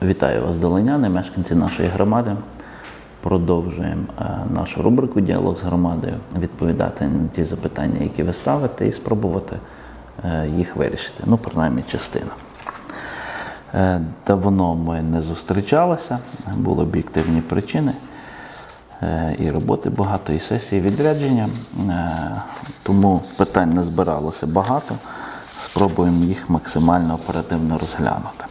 Вітаю вас, долиняни, мешканці нашої громади. Продовжуємо нашу рубрику «Діалог з громадою», відповідати на ті запитання, які ви ставите, і спробувати їх вирішити. Ну, принаймні, частину. Давно ми не зустрічалися, були об'єктивні причини. І роботи багато, і сесії відрядження. Тому питань не збиралося багато. Спробуємо їх максимально оперативно розглянути.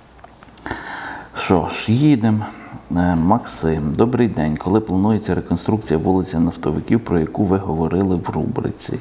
Що ж, їдемо. Максим, добрий день. Коли планується реконструкція вулиці Нафтовиків, про яку ви говорили в рубриці?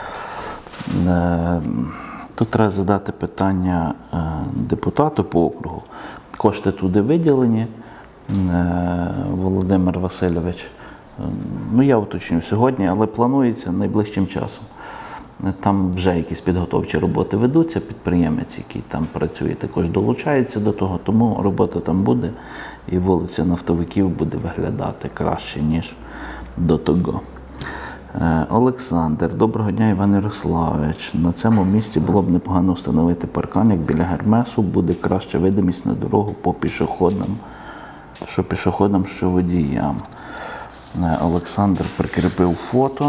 Тут треба задати питання депутату по округу. Кошти туди виділені. Володимир Васильович, ну я уточню сьогодні, але планується найближчим часом. Там вже якісь підготовчі роботи ведуться, підприємець, який там працює, також долучається до того, тому робота там буде і вулиця Нафтовиків буде виглядати краще, ніж до того. Олександр, доброго дня, Іван Ярославович. На цьому місці було б непогано встановити паркан, як біля Гермесу, буде краща видимість на дорогу по пішоходам, що пішоходам, що водіям. Олександр прикріпив фото.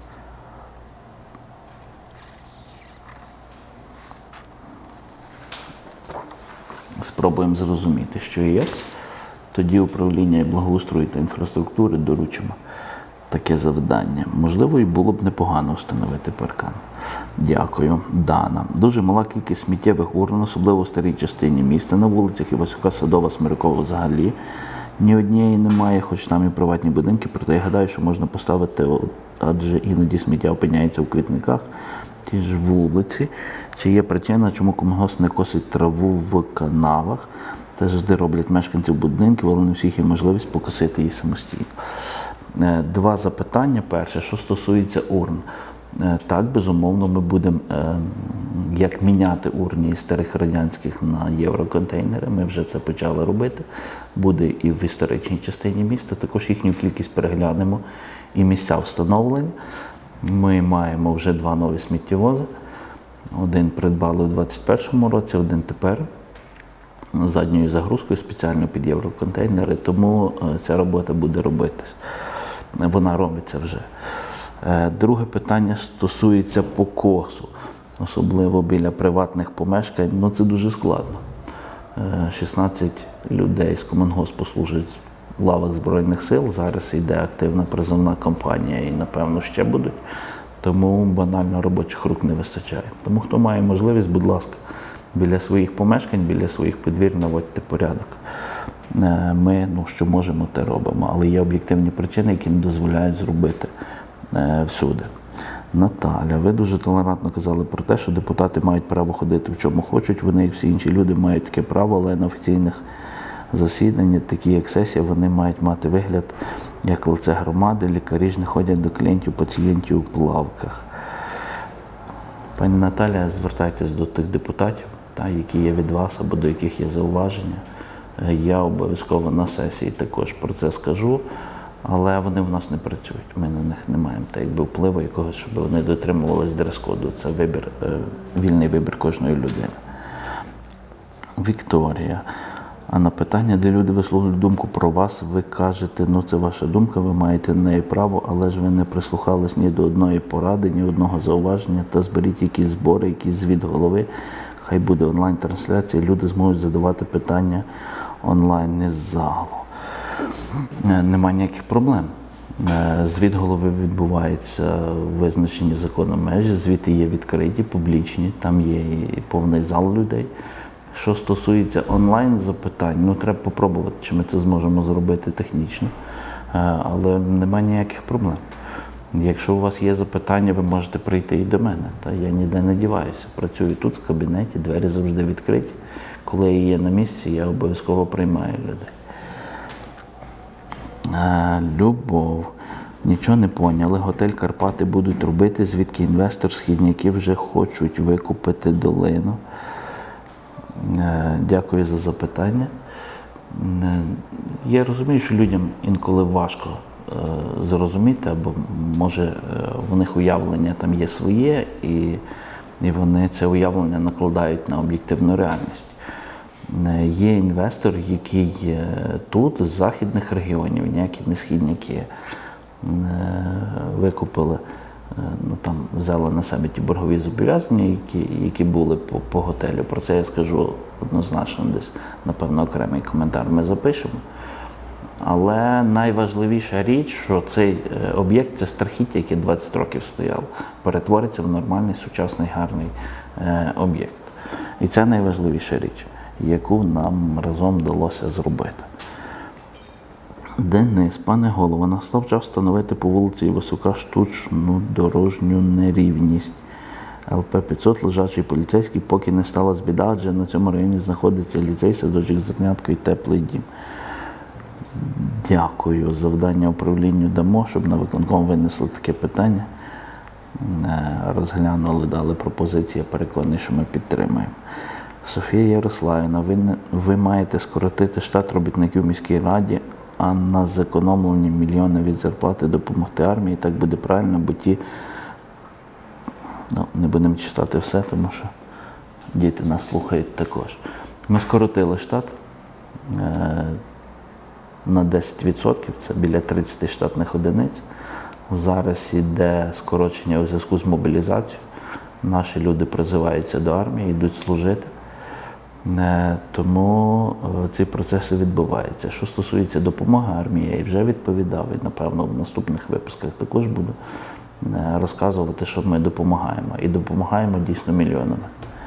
Спробуємо зрозуміти, що і як. Тоді управління благоустрою та інфраструктури доручимо таке завдання. Можливо, і було б непогано встановити паркан. Дякую. Дана. Дуже мала кількість сміттєвих урн, особливо в старій частині міста, на вулицях Івасюка, Садова, Смиркова взагалі. Ні однієї немає, хоч там і приватні будинки, проте я гадаю, що можна поставити, адже іноді сміття опиняється у квітниках, ті ж вулиці. Чи є причина, чому комунгосп не косить траву в канавах? Це завжди роблять мешканців будинків, але не всіх є можливість покосити її самостійно. Два запитання. Перше, що стосується урн. Так, безумовно, ми будемо як міняти урні із старих радянських на євроконтейнери. Ми вже це почали робити. Буде і в історичній частині міста. Також їхню кількість переглянемо і місця встановлення. Ми маємо вже два нові сміттєвози. Один придбали у 2021 році, один тепер з задньою загрузкою спеціально під євроконтейнери. Тому ця робота буде робитись. Вона робиться вже. Друге питання стосується покосу, особливо біля приватних помешкань. Ну, це дуже складно. 16 людей з комунгоспу служать в лавах Збройних сил. Зараз йде активна призовна кампанія і, напевно, ще будуть. Тому банально робочих рук не вистачає. Тому хто має можливість, будь ласка, біля своїх помешкань, біля своїх подвір наводьте порядок. Ми, що можемо, те робимо. Але є об'єктивні причини, які не дозволяють зробити всюди. Наталя, ви дуже толерантно казали про те, що депутати мають право ходити в чому хочуть. Вони, як всі інші люди, мають таке право, але на офіційних засіданнях, такі як сесія, вони мають мати вигляд, як лице громади. Лікарі ж не ходять до клієнтів, пацієнтів у плавках. Пані Наталя, звертайтесь до тих депутатів, які є від вас або до яких є зауваження. Я обов'язково на сесії також про це скажу, але вони в нас не працюють. Ми на них не маємо впливу якогось, щоб вони дотримувалися дрес-коду. Це вільний вибір кожної людини. Вікторія. А на питання, де люди висловлюють думку про вас, ви кажете, це ваша думка, ви маєте на неї право, але ж ви не прислухались ні до одної поради, ні одного зауваження, та зберіть якісь збори, якийсь звіт голови. Хай буде онлайн-трансляція, люди зможуть задавати питання онлайн, не з залу. Нема ніяких проблем. Звіт голови відбувається в визначенні законом межі, звіти є відкриті, публічні, там є і повний зал людей. Що стосується онлайн-запитань, треба попробувати, чи ми це зможемо зробити технічно, але немає ніяких проблем. Якщо у вас є запитання, ви можете прийти і до мене. Я ніде не діваюся. Працюю тут, в кабінеті, двері завжди відкриті. Коли я є на місці, я обов'язково приймаю людей. Любов. Нічого не поняли. Готель Карпати будуть робити, звідки інвестор, східняки вже хочуть викупити долину. Дякую за запитання. Я розумію, що людям інколи важко зрозуміти, або може в них уявлення там є своє, і вони це уявлення накладають на об'єктивну реальність. Є інвестор, який тут, з західних регіонів, ніякі не східняки, викупили, взяли на себе ті боргові зобов'язання, які були по готелю. Про це я скажу однозначно десь, напевно, окремий коментар ми запишемо. Але найважливіша річ, що цей об'єкт – це страхіття, яке 20 років стояло, перетвориться в нормальний, сучасний, гарний об'єкт. І це найважливіша річ, яку нам разом вдалося зробити. Денис, пане голово, настав час встановити по вулиці Висока штучну дорожню нерівність. ЛП-500, лежачий поліцейський, поки не сталася біда, адже на цьому районі знаходиться ліцей, садочок, зернятко і теплий дім. Дякую. Завдання управлінню дамо, щоб на виконком винесли таке питання. Розглянули, дали пропозиції, я переконаний, що ми підтримаємо. Софія Ярославівна, ви маєте скоротити штат робітників в міській раді, а на зекономлені мільйони від зарплати допомогти армії. Так буде правильно, бо ті... не будемо читати все, тому що діти нас слухають також. Ми скоротили штат на 10%, це біля 30 штатних одиниць. Зараз йде скорочення у зв'язку з мобілізацією. Наші люди призиваються до армії, йдуть служити. Тому ці процеси відбуваються. Що стосується допомоги армії, я вже відповідав, і, напевно, в наступних випусках також буду розказувати, що ми допомагаємо. І допомагаємо дійсно мільйонами.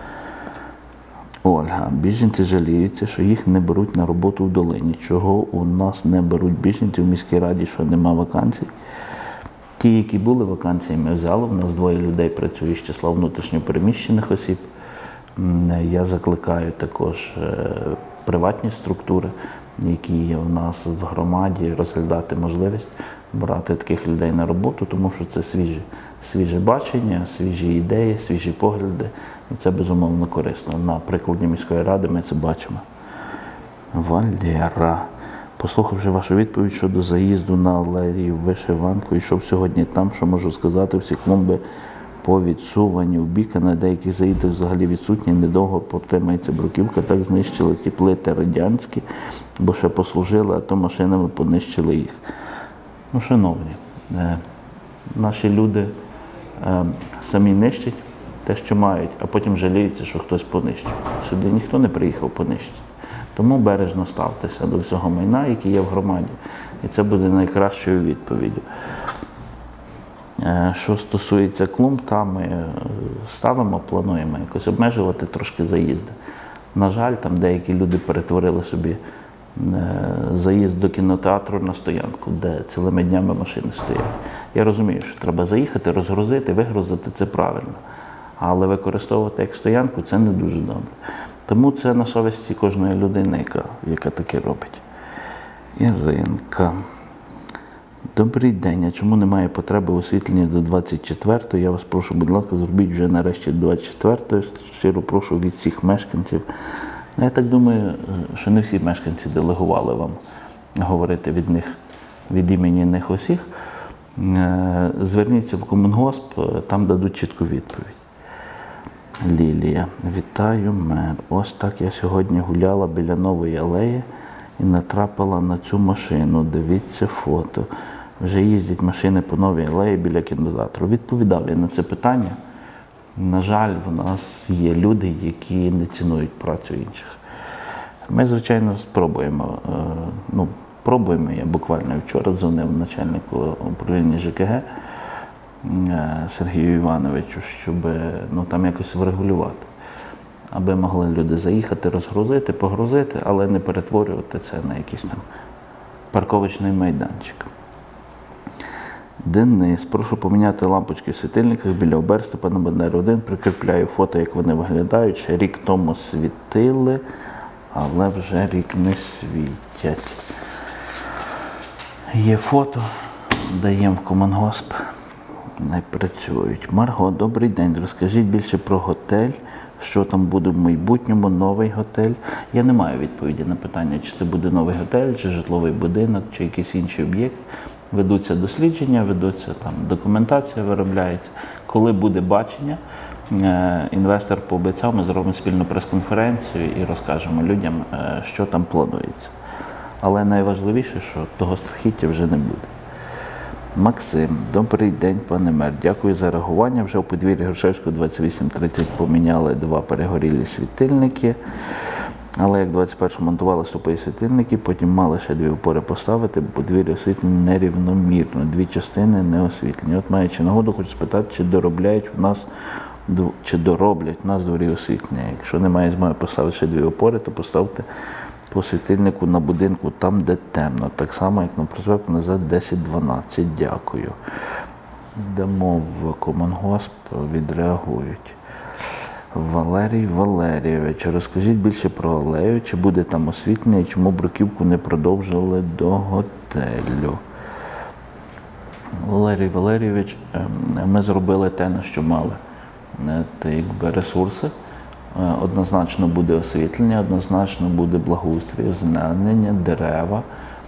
Ольга, біженці жаліються, що їх не беруть на роботу в долині. Чого у нас не беруть біженців в міській раді, що нема вакансій? Ті, які були вакансії, ми взяли. У нас 2 людей працює з числа внутрішньопереміщених осіб. Я закликаю також приватні структури, які є у нас в громаді, розглядати можливість брати таких людей на роботу, тому що це свіже бачення, свіжі ідеї, свіжі погляди. І це, безумовно, корисно. На прикладі міської ради ми це бачимо. Валера. Послухавши вашу відповідь щодо заїзду на алею Вишиванку, йшов сьогодні там, що можу сказати, всі клумби повідсувані в бік, а на деяких заїздах взагалі відсутні, недовго протримається бруківка, так знищили ті плити радянські, бо ще послужили, а то машинами понищили їх. Шановні, наші люди самі нищать те, що мають, а потім жаліються, що хтось понищив. Сюди ніхто не приїхав понищити. Тому бережно ставтеся до всього майна, яке є в громаді. І це буде найкращою відповіддю. Що стосується клумб, там ми ставимо, плануємо якось обмежувати трошки заїзди. На жаль, там деякі люди перетворили собі заїзд до кінотеатру на стоянку, де цілими днями машини стоять. Я розумію, що треба заїхати, розгрузити, вигрузити – це правильно. Але використовувати як стоянку – це не дуже добре. Тому це на совісті кожної людини, яка таке робить. Іринка. Добрий день. А чому немає потреби освітлення до 24-ї? Я вас прошу, будь ласка, зробіть вже нарешті до 24-ї. Щиро прошу від всіх мешканців. Я так думаю, що не всі мешканці делегували вам говорити від імені них усіх. Зверніться в Комунгосп, там дадуть чітку відповідь. Лілія. Вітаю, мер. Ось так я сьогодні гуляла біля Нової алеї і натрапила на цю машину. Дивіться фото. Вже їздять машини по Новій алеї біля кінотеатру. Відповідав я на це питання. На жаль, в нас є люди, які не цінують працю інших. Ми, звичайно, спробуємо. Пробуємо. Я буквально вчора дзвонив начальнику управління ЖКГ Сергію Івановичу, щоб там якось врегулювати. Аби могли люди заїхати, розгрузити, погрузити, але не перетворювати це на якийсь там парковочний майданчик. Денис, прошу поміняти лампочки в світильниках біля ОБЕР Степана Бандери 1. Прикріпляю фото, як вони виглядають. Ще рік тому світили, але вже рік не світять. Є фото, даємо в Комунгосп, не працюють. Марго, добрий день. Розкажіть більше про готель, що там буде в майбутньому, новий готель. Я не маю відповіді на питання, чи це буде новий готель, чи житловий будинок, чи якийсь інший об'єкт. Ведуться дослідження, ведуться там документація, виробляється. Коли буде бачення, інвестор пообіцяв, ми зробимо спільну прес-конференцію і розкажемо людям, що там планується. Але найважливіше, що того страхіття вже не буде. Максим, добрий день, пане мер. Дякую за реагування. Вже у подвір'ї Грушевського 28-30 поміняли 2 перегорілі світильники. Але як 21-му монтували стовпи світильники, потім мали ще 2 опори поставити, бо подвір'я освітлені нерівномірно, 2 частини не освітлені. От маючи нагоду, хочу спитати, чи дороблять в нас дворі освітлення. Якщо немає змоги поставити ще 2 опори, то поставте по світильнику на будинку там, де темно. Так само, як на проспекту назад 10-12. Дякую. Дамо в Комунгосп, відреагують. Валерій Валерійович, розкажіть більше про алею, чи буде там освітлення і чому бруківку не продовжили до готелю. Валерій Валерійович, ми зробили те, на що мали. Ресурси. Однозначно буде освітлення, однозначно буде благоустрій, озеленення, дерева.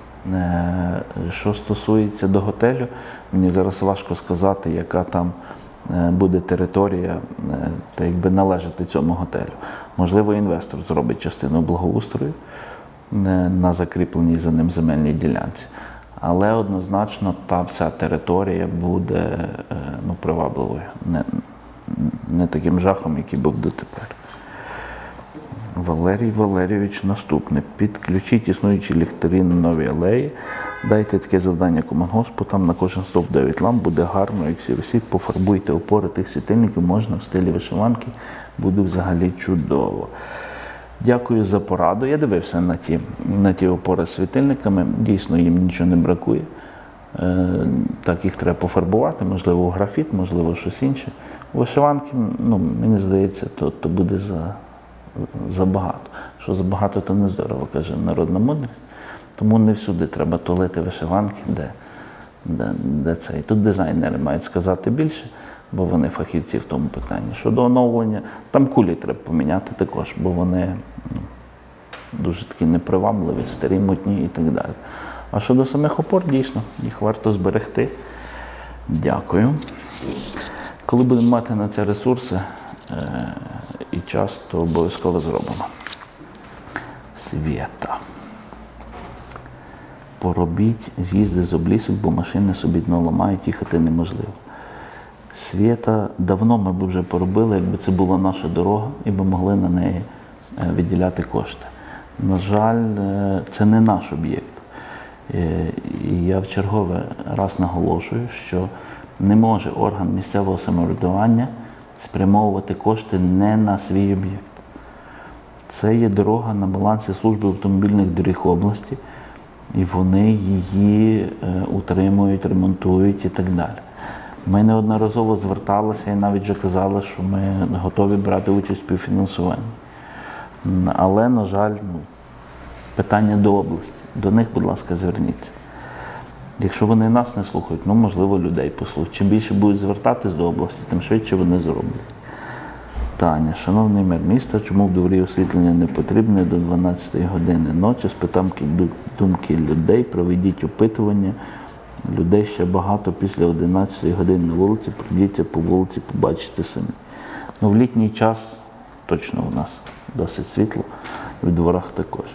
Що стосується до готелю, мені зараз важко сказати, яка там буде територія, належати цьому готелю. Можливо, інвестор зробить частину благоустрою на закріпленій за ним земельній ділянці. Але однозначно та вся територія буде привабливою, не таким жахом, який був дотепер. Валерій Валерійович, наступне. Підключіть існуючі ліхтарі на новій алеї. Дайте таке завдання Комунгоспу, там на кожен стовп 9 ламп, буде гарно, як всі висіть, пофарбуйте опори тих світильників, можна в стилі вишиванки, буде взагалі чудово. Дякую за пораду. Я дивився на ті опори з світильниками, дійсно їм нічого не бракує. Так, їх треба пофарбувати, можливо, у графіт, можливо, щось інше. У вишиванки, мені здається, то буде забагато. Що забагато, то не здорово, каже народна мудрість. Тому не всюди треба тулити вишиванки, де це. І тут дизайнери мають сказати більше, бо вони фахівці в тому питанні. Щодо оновлення, там кулі треба поміняти також, бо вони дуже такі непривабливі, старі, мутні і так далі. А щодо самих опор, дійсно, їх варто зберегти. Дякую. Коли будемо мати на це ресурси і час, то обов'язково зробимо. Свєта. Поробіть з'їзди з облісок, бо машини собі дно ламають, їхати неможливо. Свєта, давно ми б вже поробили, якби це була наша дорога, і ми могли на неї виділяти кошти. На жаль, це не наш об'єкт. І я в черговий раз наголошую, що не може орган місцевого самоврядування спрямовувати кошти не на свій об'єкт. Це є дорога на балансі служби автомобільних доріг області, і вони її утримують, ремонтують і так далі. Ми неодноразово зверталися і навіть вже казали, що ми готові брати участь у співфінансуванні. Але, на жаль, питання до області. До них, будь ласка, зверніться. Якщо вони нас не слухають, можливо, людей послухають. Чим більше будуть звертатись до області, тим швидше вони зроблять. Таня, шановний мер міста, чому в дворі освітлення не потрібне до 12 години ночі? Спитам думки людей, проведіть опитування. Людей ще багато після 11 години на вулиці, пройдіться по вулиці, побачите самі. В літній час точно у нас досить світло, і в дворах також.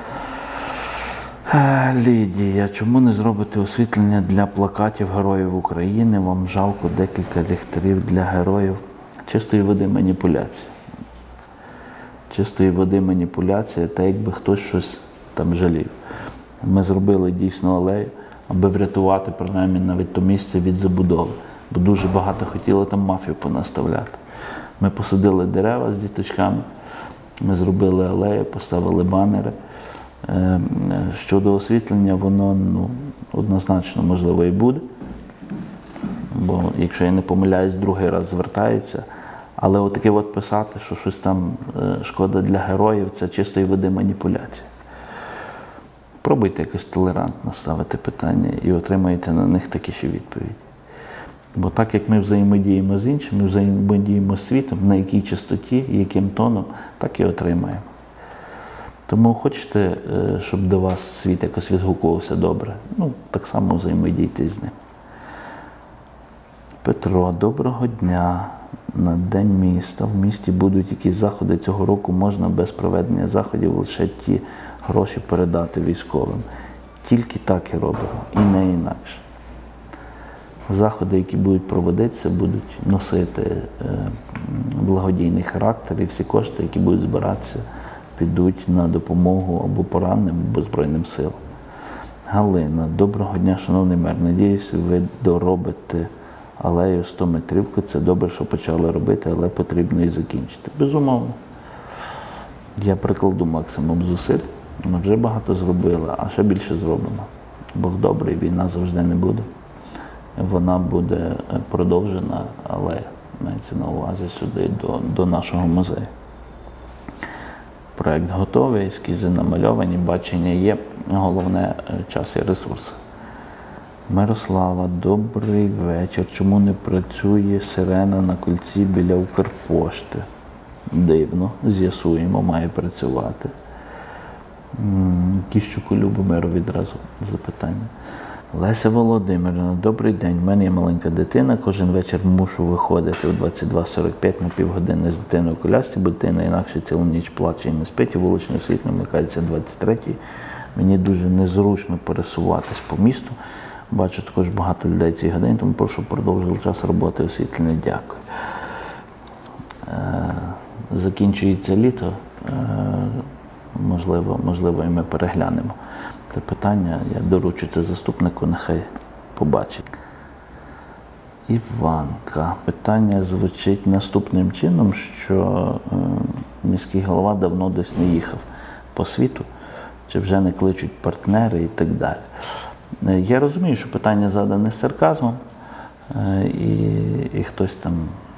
Лідія, чому не зробити освітлення для плакатів Героїв України? Вам жалко декілька ліхтарів для героїв. Чистої води маніпуляція. Чистої води маніпуляція, та якби хтось щось там жалів. Ми зробили дійсно алею, аби врятувати, принаймні, навіть то місце від забудови. Бо дуже багато хотіли там мафію понаставляти. Ми посадили дерева з діточками, ми зробили алею, поставили банери. Щодо освітлення, воно однозначно можливо і буде. Бо, якщо я не помиляюсь, другий раз звертається. Але отаке писати, що щось там шкода для героїв, це чистої води маніпуляція. Пробуйте якось толерантно ставити питання і отримаєте на них такі ще відповіді. Бо так, як ми взаємодіємо з іншими, взаємодіємо з світом, на якій частоті, яким тоном, так і отримаємо. Тому хочете, щоб до вас світ якось відгукувався добре, так само взаємодійте з ним. Петро, доброго дня. На День міста в місті будуть якісь заходи цього року, можна без проведення заходів лише ті гроші передати військовим. Тільки так і робимо, і не інакше. Заходи, які будуть проводитися, будуть носити благодійний характер, і всі кошти, які будуть збиратися, підуть на допомогу або пораненим, або Збройним силам. Галина, доброго дня, шановний мер. Надіюсь, ви доробите алею 100-метрівку. Це добре, що почали робити, але потрібно і закінчити. Безумовно. Я прикладу максимум зусиль. Ми вже багато зробили, а ще більше зробимо. Бог добрий, війна завжди не буде. Вона буде продовжена, але мається на увазі сюди, до нашого музею. Проект готовий, ескізи намальовані, бачення є. Головне – час і ресурси. Мирослава, добрий вечір. Чому не працює сирена на кільці біля Укрпошти? Дивно, з'ясуємо, має працювати. Кіщуку Любомиру відразу запитання. Леся Володимирівна, добрий день. У мене є маленька дитина. Кожен вечір мушу виходити о 22:45 на півгодини з дитиною у колясці, бо дитина інакше цілу ніч плаче і не спить, і вуличне світло вмикається 23-й. Мені дуже незручно пересуватись по місту. Бачу також багато людей цієї години, тому прошу продовжити час роботи освітлення. Дякую. Закінчується літо. Можливо, і ми переглянемо це питання. Я доручу це заступнику, нехай побачить. Іванка. Питання звучить наступним чином, що міський голова давно десь не їхав по світу, чи вже не кличуть партнери і так далі. Я розумію, що питання задане з сарказмом, і хтось там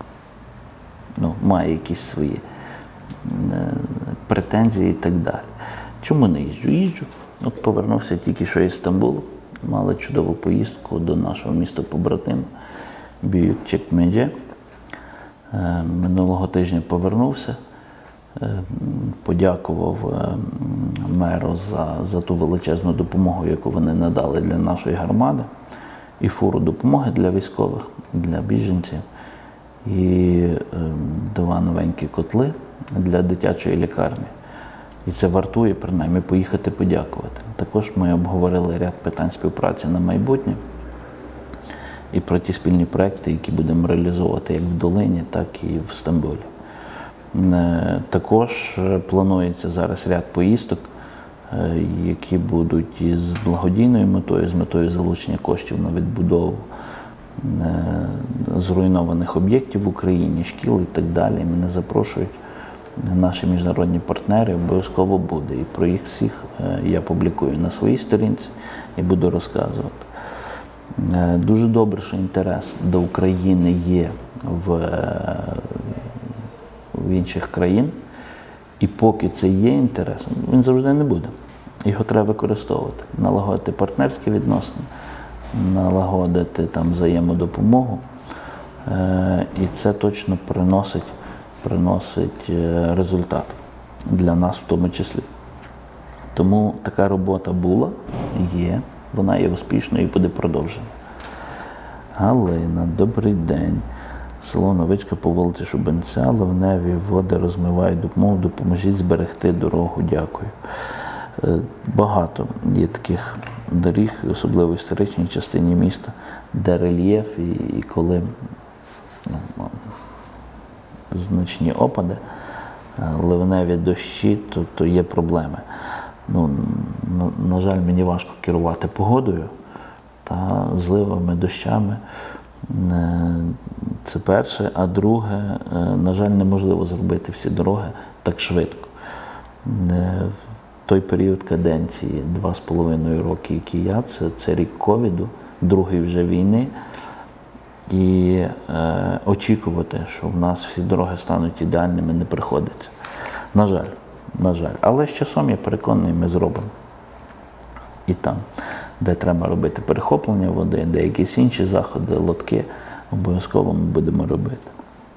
має якісь свої претензії і так далі. Чому не їжджу? Їжджу. От повернувся тільки що із Стамбулу. Мали чудову поїздку до нашого міста-побратиму Büyükçekmece. Минулого тижня повернувся. Подякував меру за ту величезну допомогу, яку вони надали для нашої громади. І фуру допомоги для військових, для біженців. І 2 новенькі котли для дитячої лікарні. І це вартує, принаймні, поїхати подякувати. Також ми обговорили ряд питань співпраці на майбутнє і про ті спільні проекти, які будемо реалізовувати як в Долині, так і в Стамбулі. Також планується зараз ряд поїздок, які будуть із благодійною метою, з метою залучення коштів на відбудову зруйнованих об'єктів в Україні, шкіл і так далі. Мене запрошують наші міжнародні партнери, обов'язково буде. І про їх всіх я публікую на своїй сторінці і буду розказувати. Дуже добре, що інтерес до України є в інших країн. І поки це є інтерес, він завжди не буде. Його треба використовувати, налагодити партнерські відносини, налагодити там взаємодопомогу. І це точно приносить результат для нас в тому числі. Тому така робота була, є, вона є успішною і буде продовжена. Галина, добрий день. Село Новичка по вулиці Шубенця, ливневі води розмивають допомогу, допоможіть зберегти дорогу, дякую. Багато є таких доріг, особливо в історичній частині міста, де рельєф і коли значні опади, ливневі дощі, то є проблеми. На жаль, мені важко керувати погодою та зливами, дощами. Це перше. А друге, на жаль, неможливо зробити всі дороги так швидко. В той період каденції, 2,5 роки, який я, це рік ковіду, другий вже війни. І очікувати, що в нас всі дороги стануть ідеальними, не приходиться. На жаль. Але з часом, я переконаний, ми зробимо. І там, де треба робити перехоплення води, де якісь інші заходи, лотки, обов'язково ми будемо робити.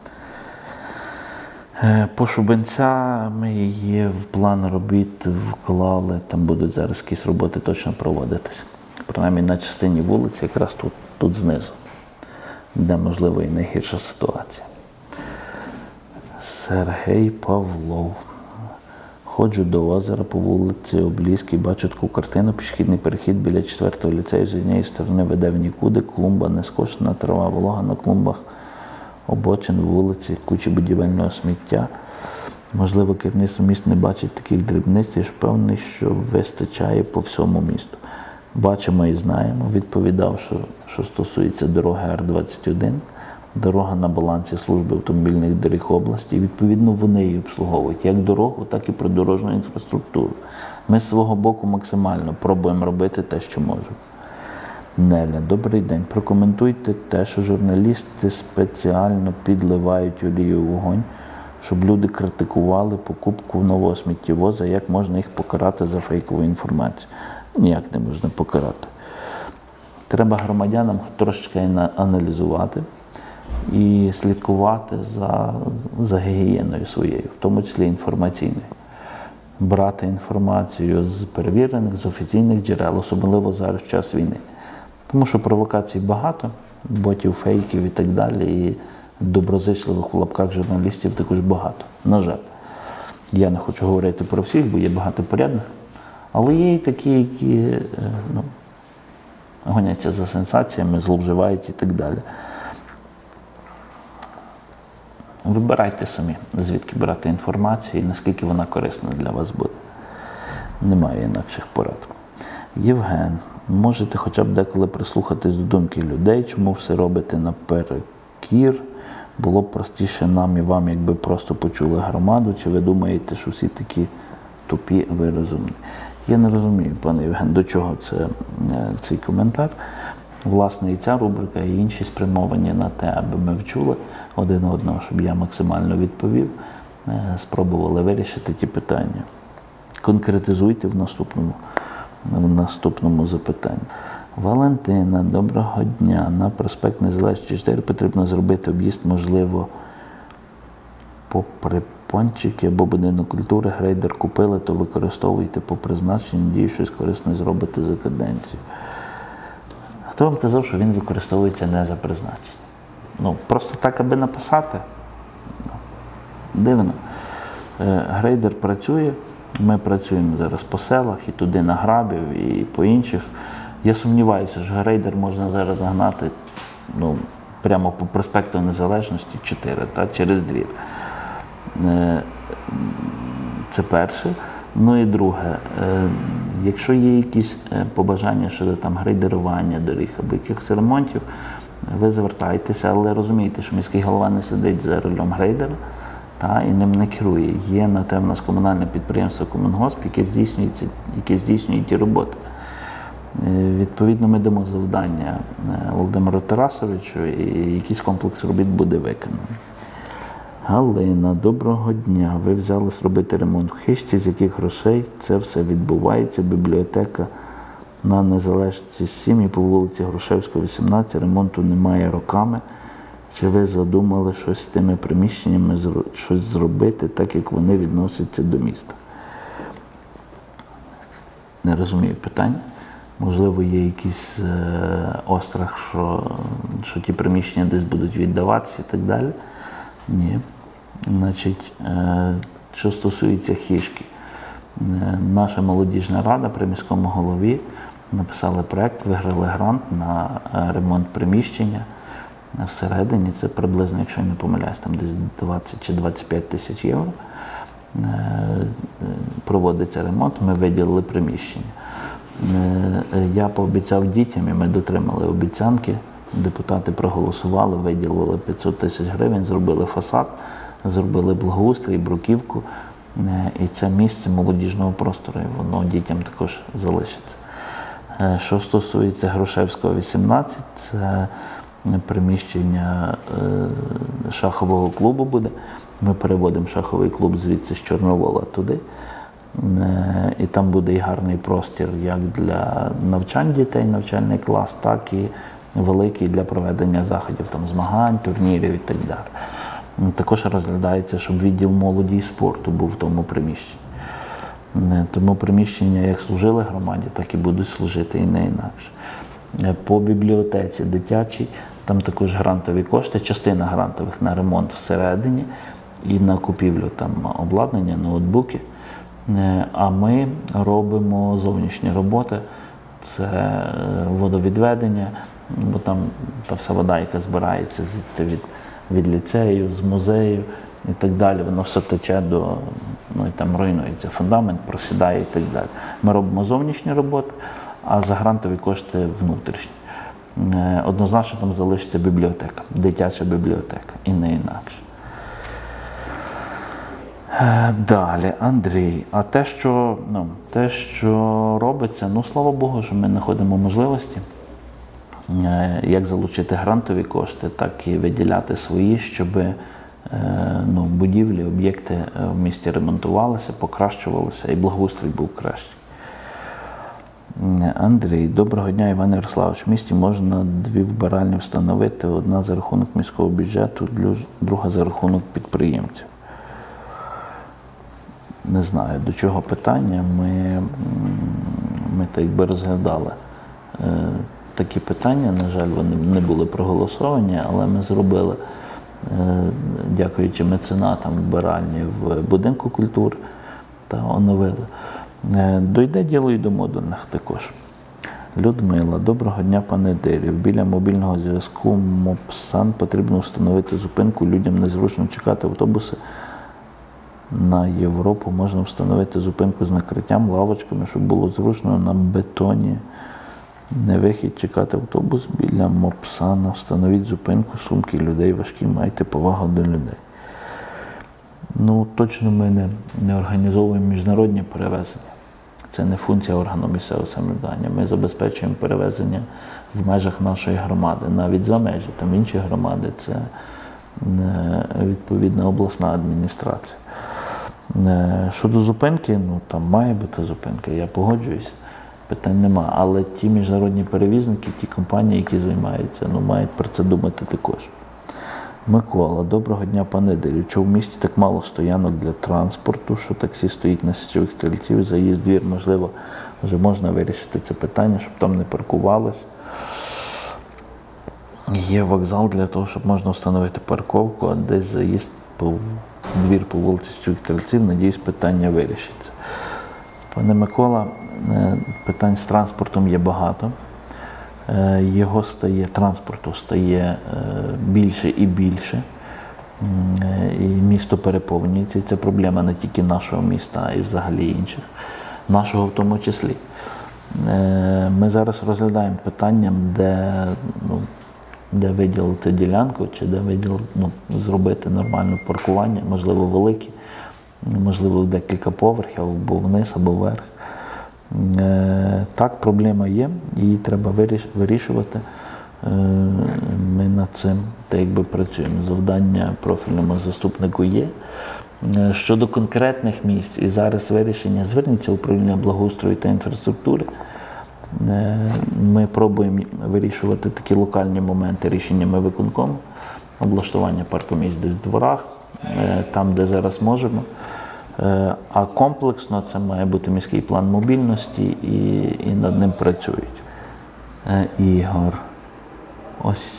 По Шубенця ми її в план робіт вклали, там будуть зараз якісь роботи точно проводитися. Принаймні на частині вулиці, якраз тут знизу, де, можливо, і найгірша ситуація. Сергій Павлов. Ходжу до озера по вулиці Облізькій, бачу таку картину, пішохідний перехід біля 4-го ліцею. З однієї сторони веде в нікуди, клумба не скошена, трава волога на клумбах, обочин вулиці, куча будівельного сміття. Можливо, керівництво міста не бачить таких дрібниць, я ж впевнений, що вистачає по всьому місту. Бачимо і знаємо, відповідав, що стосується дороги Р-21, дорога на балансі служби автомобільних доріг області, і відповідно вони її обслуговують, як дорогу, так і придорожну інфраструктуру. Ми з свого боку максимально пробуємо робити те, що можемо. Неля, добрий день. Прокоментуйте те, що журналісти спеціально підливають олію в вогонь, щоб люди критикували покупку нового сміттєвоза, як можна їх покарати за фейкову інформацію. Ніяк не можна покарати. Треба громадянам трошечки аналізувати і слідкувати за гігієною своєю, в тому числі інформаційною. Брати інформацію з перевірених, з офіційних джерел, особливо зараз в час війни. Тому що провокацій багато, ботів, фейків і так далі, і доброзичливих у лапках журналістів також багато, на жаль. Я не хочу говорити про всіх, бо є багато порядних, але є і такі, які гоняться за сенсаціями, зловживають і так далі. Вибирайте самі, звідки брати інформацію і наскільки вона корисна для вас буде. Немає інакших порад. Євген, можете хоча б деколи прислухатись до думки людей, чому все робите наперекір? Було б простіше нам і вам, якби просто почули громаду, чи ви думаєте, що всі такі тупі, а ви розумні? Я не розумію, пане Євген, до чого цей коментар. Власне, і ця рубрика, і інші спрямовані на те, аби ми вчули один одного, щоб я максимально відповів, спробували вирішити ті питання. Конкретизуйте в наступному запитанні. Валентина, доброго дня. На проспект Незалежності 4 потрібно зробити об'їзд, можливо, попри пончики або будинок культури. Грейдер купили, то використовуйте по призначенню, надію, щось корисне зробите за каденцію. Хто вам казав, що він використовується не за призначенням? Просто так, аби написати? Дивно. Грейдер працює, ми працюємо зараз по селах, і туди на Грабів, і по інших. Я сумніваюся, що грейдер можна зараз загнати прямо по проспекту Незалежності 4, через двір. Це перше. І друге, якщо є якісь побажання щодо грейдерування доріг або якихось ремонтів, ви звертайтеся, але розумійте, що міський голова не сидить за рулем грейдера і ним не керує. Є на те в нас комунальне підприємство «Комунгосп», яке здійснює ті роботи. Відповідно, ми дамо завдання Володимиру Тарасовичу, і якийсь комплекс робіт буде виконаний. Галина, доброго дня. Ви взялись робити ремонт в хижці, з яких грошей це все відбувається? Бібліотека на Незалежності 7 і по вулиці Грушевського, 18. Ремонту немає роками. Чи ви задумали щось з тими приміщеннями, щось зробити, так як вони відносяться до міста? Не розумію питання. Можливо, є якийсь острах, що ті приміщення десь будуть віддаватися і так далі. Ні. Значить, що стосується хижки, наша молодіжна рада при міському голові написали проєкт, виграли грант на ремонт приміщення всередині. Це приблизно, якщо я не помиляюсь, там десь 20 чи 25 тисяч євро. Проводиться ремонт, ми виділили приміщення. Я пообіцяв дітям, і ми дотримали обіцянки. Депутати проголосували, виділили 500 тисяч гривень, зробили фасад, зробили благоустрій, бруківку. І це місце молодіжного простору, і воно дітям також залишиться. Що стосується Грушевського, 18, це приміщення шахового клубу буде. Ми переводимо шаховий клуб звідси з Чорновола туди. І там буде і гарний простір як для навчань дітей, навчальний клас, так і великий для проведення заходів, змагань, турнірів і так далі. Також розглядається, щоб відділ молоді і спорту був в тому приміщенні. Тому приміщення як служили громаді, так і будуть служити і не інакше. По бібліотеці дитячій, там також грантові кошти, частина грантових на ремонт всередині, і на купівлю там обладнання, ноутбуки. А ми робимо зовнішні роботи, це водовідведення, бо там та вся вода, яка збирається звідти від ліцею, з музею і так далі, воно все тече ну і там руйнується фундамент, просідає і так далі. Ми робимо зовнішні роботи, а за грантові кошти внутрішні. Однозначно там залишиться бібліотека, дитяча бібліотека, і не інакше. Далі, Андрій, а те, що робиться, слава Богу, що ми знаходимо можливості, як залучити грантові кошти, так і виділяти свої, щоб будівлі, об'єкти в місті ремонтувалися, покращувалися і благоустрій був кращий. Андрій, доброго дня, Іван Ярославович. В місті можна 2 вбиральні встановити, одна за рахунок міського бюджету, друга за рахунок підприємців. Не знаю, до чого питання. Ми так би розглядали такі питання. На жаль, вони не були проголосовані, але ми зробили, дякуючи меценатам, вбиральні в будинку культури та оновили. Дойде діло і до модульних також. Людмила, доброго дня, пане Дирів. Біля мобільного зв'язку МОПСАН потрібно встановити зупинку, людям незручно чекати автобуси. На Європу можна встановити зупинку з накриттям, лавочками, щоб було зручно на бетоні. Не вихід чекати автобус біля МОПСАНа. Встановіть зупинку, сумки людей важкі, майте повагу до людей. Точно ми не організовуємо міжнародні перевезення. Це не функція органу місцевого самоврядування. Ми забезпечуємо перевезення в межах нашої громади, навіть за межі. Там інші громади – це відповідна обласна адміністрація. Щодо зупинки, там має бути зупинка, я погоджуюсь, питань нема. Але ті міжнародні перевізники, ті компанії, які займаються, мають про це думати також. Микола, доброго дня, пане Дирів. Чому в місті так мало стоянок для транспорту, що таксі стоїть на січових стрільців, заїзд двір, можливо, вже можна вирішити це питання, щоб там не паркувались. Є вокзал для того, щоб можна встановити парковку, а десь заїзд двір по вулиці Січових стрільців, надіюсь, питання вирішиться. Пане Микола, питань з транспортом є багато. Транспорту стає більше і більше, і місто переповнюється. І це проблема не тільки нашого міста, а й взагалі інших, нашого в тому числі. Ми зараз розглядаємо питання, де виділити ділянку, чи де зробити нормальне паркування, можливо, велике, можливо, в декілька поверхів, або вниз, або вверх. Так, проблема є, її треба вирішувати. Ми над цим працюємо. Завдання профільному заступнику є. Щодо конкретних місць і зараз вирішення, зверніться в управління благоустрою та інфраструктури. Ми пробуємо вирішувати такі локальні моменти рішеннями виконкому, облаштування паркомісць десь в дворах, там, де зараз можемо. А комплексно це має бути міський план мобільності і над ним працюють. Ігор, ось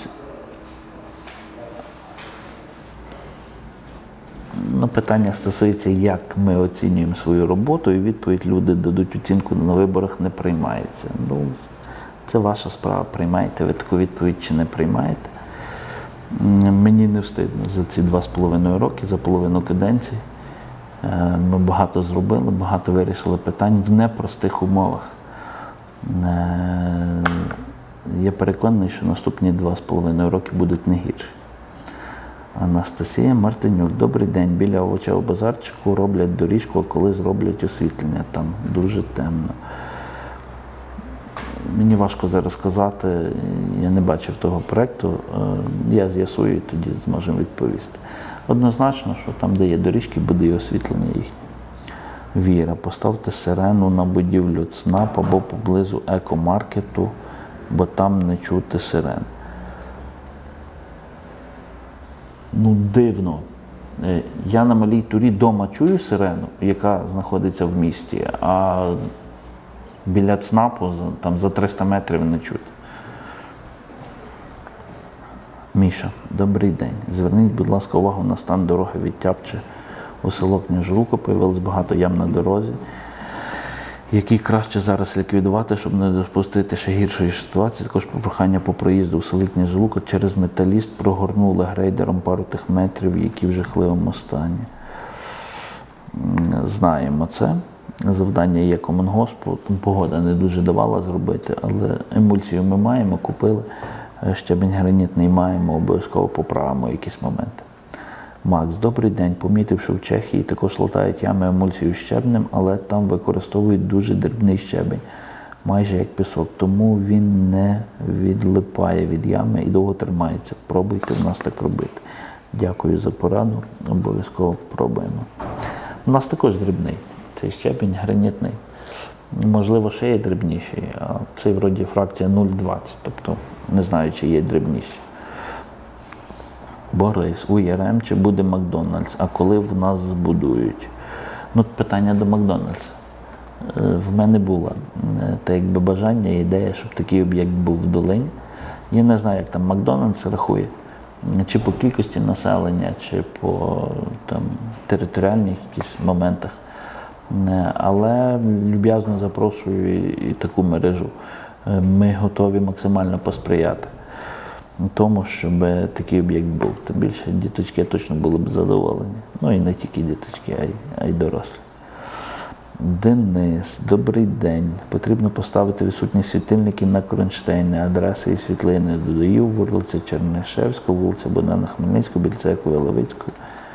питання стосується, як ми оцінюємо свою роботу, і відповідь люди дадуть оцінку на виборах не приймається. Це ваша справа, приймаєте ви таку відповідь чи не приймаєте. Мені не встидно за ці 2,5 роки, за половину каденції. Ми багато зробили, багато вирішили питань в непростих умовах. Я переконаний, що наступні 2,5 роки будуть не гірші. Анастасія Мартинюк. Добрий день. Біля овочевого базарчику роблять доріжку, а коли зроблять освітлення? Там дуже темно. Мені важко зараз сказати, я не бачив того проєкту. Я з'ясую і тоді зможемо відповісти. Однозначно, що там, де є доріжки, буде і освітлення їхнє. Віра, поставте сирену на будівлю ЦНАП або поблизу екомаркету, бо там не чути сирен. Дивно. Я на Малій Турі вдома чую сирену, яка знаходиться в місті, а біля ЦНАПу там за 300 метрів не чути. Міша, добрий день. Зверніть, будь ласка, увагу на стан дороги від Тяпче у село Княжулко. Появилось багато ям на дорозі, які краще зараз ліквідувати, щоб не допустити ще гіршої ситуації. Також прохання по проїзду у селі Княжулко через Металіст прогорнули грейдером пару тих метрів, які в жахливому стані. Знаємо це. Завдання є Комунгоспу, погода не дуже давала зробити, але емульсію ми маємо, купили, щебінь гранітний маємо, обов'язково поправимо якісь моменти. Макс, добрий день. Помітив, що в Чехії також латають ями емульсією щебнем, але там використовують дуже дрібний щебень, майже як пісок, тому він не відлипає від ями і довго тримається. Пробуйте в нас так робити. Дякую за пораду, обов'язково пробуємо. У нас також дрібний. Цей щебінь гранітний. Можливо, ще є дрібніший, а цей вроді фракція 0,20, тобто не знаю, чи є дрібніші. Борис, у ЄРМ чи буде Макдональдс, а коли в нас збудують? Ну, питання до Макдональдса. В мене було та якби бажання і ідея, щоб такий об'єкт був в долині. Я не знаю, як там Макдональдс рахує, чи по кількості населення, чи по там, територіальних якихось моментах. Але люб'язно запрошую і таку мережу. Ми готові максимально посприяти тому, щоб такий об'єкт був. Тим більше діточки точно були б задоволені. Ну і не тільки діточки, а й дорослі. Денис, добрий день. Потрібно поставити відсутні світильники на кронштейни, адреси і світлини. Додаю, вулиця Чернишевська, вулиця Богдана Хмельницького, біля церкви Левицької.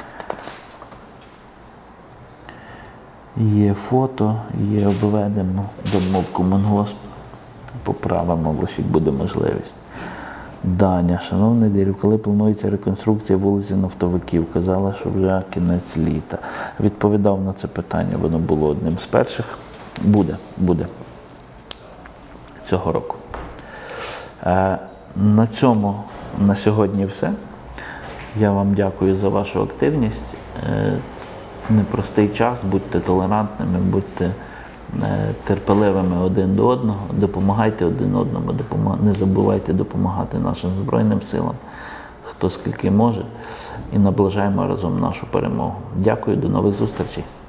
Є фото, є обведено, дамо в Комунгосп, поправимо, лише буде можливість. Даня, шановний Дірів, коли планується реконструкція вулиці Нафтовиків? Казала, що вже кінець літа. Відповідав на це питання, воно було одним з перших. Буде. Цього року. На цьому на сьогодні все. Я вам дякую за вашу активність. Непростий час, будьте толерантними, будьте терпеливими один до одного, допомагайте один одному, не забувайте допомагати нашим Збройним силам, хто скільки може, і наближаємо разом нашу перемогу. Дякую, до нових зустрічей.